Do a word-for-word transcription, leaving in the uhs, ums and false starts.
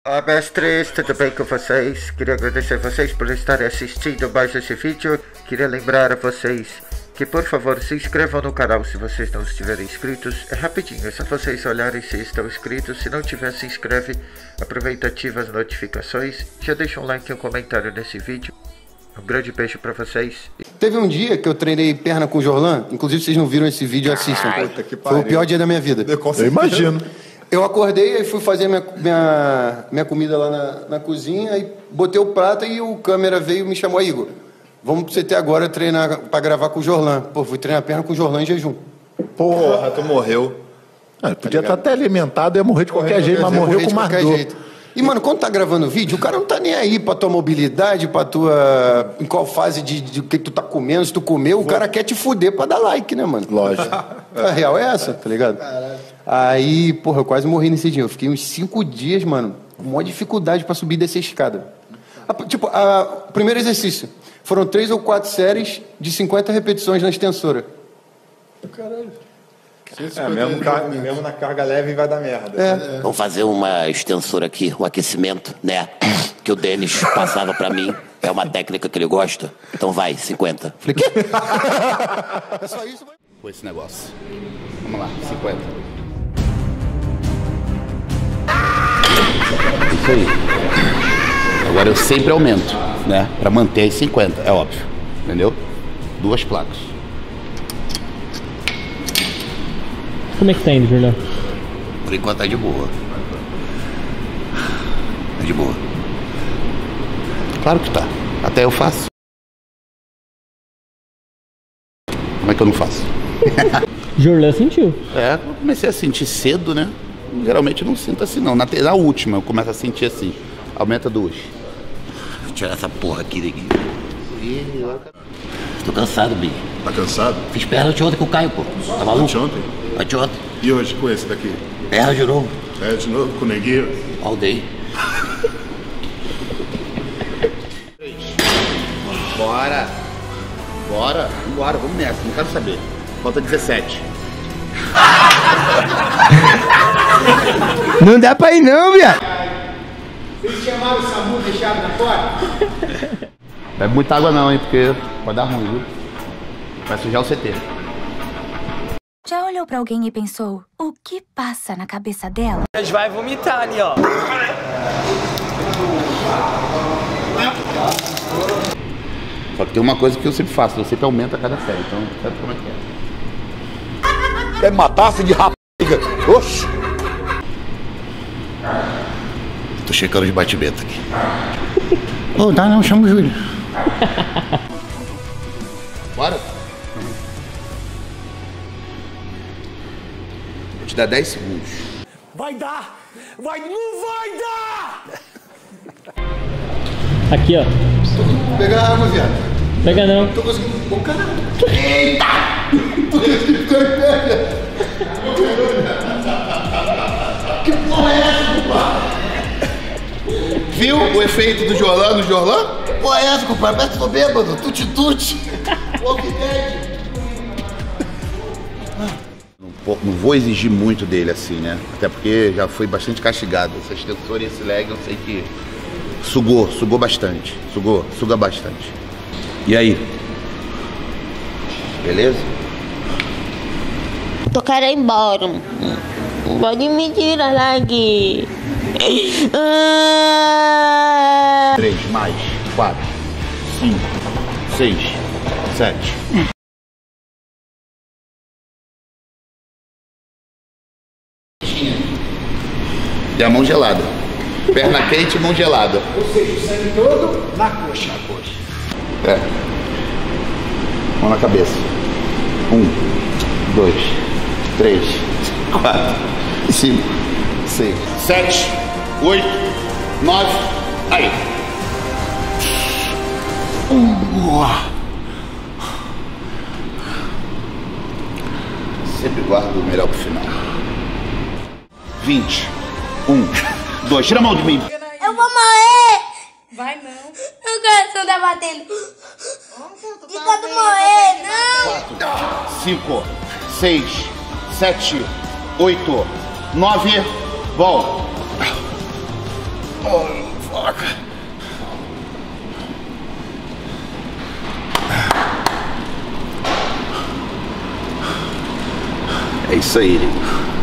Olá, mestres, tudo bem com vocês? Queria agradecer vocês por estarem assistindo mais esse vídeo. Queria lembrar a vocês que, por favor, se inscrevam no canal se vocês não estiverem inscritos. É rapidinho, é só vocês olharem se estão inscritos. Se não tiver, se inscreve, aproveita, ativa as notificações. Já deixa um like e um comentário nesse vídeo. Um grande beijo pra vocês. Teve um dia que eu treinei perna com o Jorlan. Inclusive, vocês não viram esse vídeo, assistam. Puta que Foi o pior dia da minha vida. Eu, eu imagino. Eu acordei e fui fazer minha, minha, minha comida lá na, na cozinha, e botei o prato e o câmera veio e me chamou, Igor, vamos pro C T agora treinar pra gravar com o Jorlan. Pô, fui treinar perna com o Jorlan em jejum. Porra, tu morreu. Ah, podia estar tá até alimentado, ia morrer de qualquer morrer, jeito, mas morreu com mais dor. Jeito. E, mano, quando tá gravando vídeo, o cara não tá nem aí pra tua mobilidade, pra tua... em qual fase de, de, de que tu tá comendo, se tu comeu, o Vou... cara quer te fuder pra dar like, né, mano? Lógico. A real é essa, tá ligado? Caralho. Aí, porra, eu quase morri nesse dia. Eu fiquei uns cinco dias, mano, com maior dificuldade pra subir dessa escada. A, tipo, o primeiro exercício. Foram três ou quatro séries de cinquenta repetições na extensora. Caralho. É, mesmo, car... mesmo na carga leve vai dar merda. É. Vamos fazer uma extensora aqui, um aquecimento, né? Que o Denis passava pra mim. É uma técnica que ele gosta. Então vai, cinquenta. Falei, quê? É só isso, vai? Foi esse negócio. Vamos lá, cinquenta. Isso aí. Agora eu sempre aumento, né? Pra manter as cinquenta, é óbvio. Entendeu? Duas placas. Como é que tá indo, Julião? Por enquanto tá de boa. Tá de boa. Claro que tá. Até eu faço. Como é que eu não faço? Jorlan sentiu. É, eu comecei a sentir cedo, né? Geralmente eu não sinto assim, não. Na, na última eu começo a sentir assim. Aumenta duas. Vou tirar essa porra aqui daqui. Ih, tô cansado, Bi. Tá cansado? Fiz perna de ontem com o Caio, pô. Tá maluco? De ontem? De ontem. E hoje com esse daqui? Perna de novo. É, de novo com o neguinho? All day. Bora. Bora. Vambora, vamos nessa. Não quero saber. Falta dezessete. Não dá pra ir não, viado. Vocês chamaram o SAMU, deixaram na porta? Bebe muita água não, hein, porque pode dar ruim, viu? Vai sujar o C T. Já olhou pra alguém e pensou, o que passa na cabeça dela? A gente vai vomitar ali, ó. Só que tem uma coisa que eu sempre faço, eu sempre aumento a cada série, então sabe como é que é. Quer matar-se de rapariga? Oxi! Tô checando de batimento aqui. Ô, oh, tá não, chama o Júlio. Bora? Vou te dar dez segundos. Vai dar! Vai, não vai dar! Aqui, ó. Pega a água, viado. Pega não. Tô conseguindo. Ô, caralho. Eita! Tô conseguindo ficar em pé, que porra é essa, compadre? Viu o efeito do Jorlan no Jorlan? Que porra é essa, compadre? Parece que tô bêbado. Tuti-tuti. Walking Dead. Não vou exigir muito dele assim, né? Até porque já foi bastante castigado. Essa extensora e esse leg eu sei que sugou, sugou bastante. Sugou, suga bastante. E aí? Beleza? Tô querendo ir embora. Pode me tirar daqui. Três, mais, quatro, cinco, seis, sete. E a mão gelada. Perna quente e mão gelada. Ou seja, o sangue todo na coxa. Na coxa. É. Mão na cabeça. Um, dois, três, quatro, cinco, seis, sete, oito, nove. Aí. Sempre guardo o melhor pro final. vinte. Um, dois. Tira a mão de mim. Eu vou morrer! Vai não. O coração tá batendo. E quando morrer, não! Quatro, cinco, seis, sete, oito, nove. Volta. Oh, fuck. É isso aí, nego.